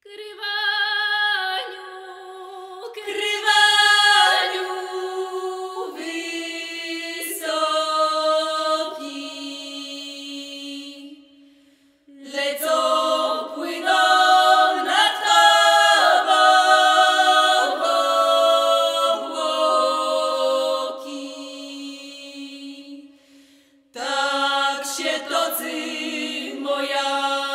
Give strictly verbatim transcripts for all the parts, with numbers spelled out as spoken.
Krywaniu, Krywaniu wysoki, lecą, płyną nad tobą obłoki. Tak się tocy moja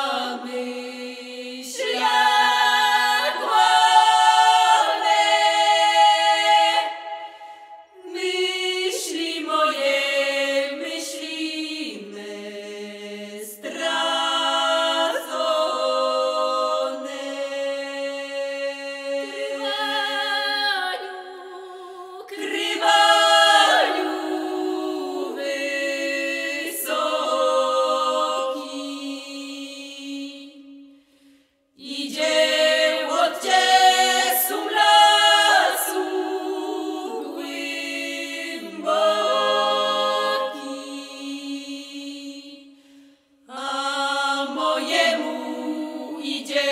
myśl, jak wolne myśli moje, myśli me stracone. Krywaniu, Krywaniu wysoki, idzie od ciesum lasu głęboki, a mojemu idzie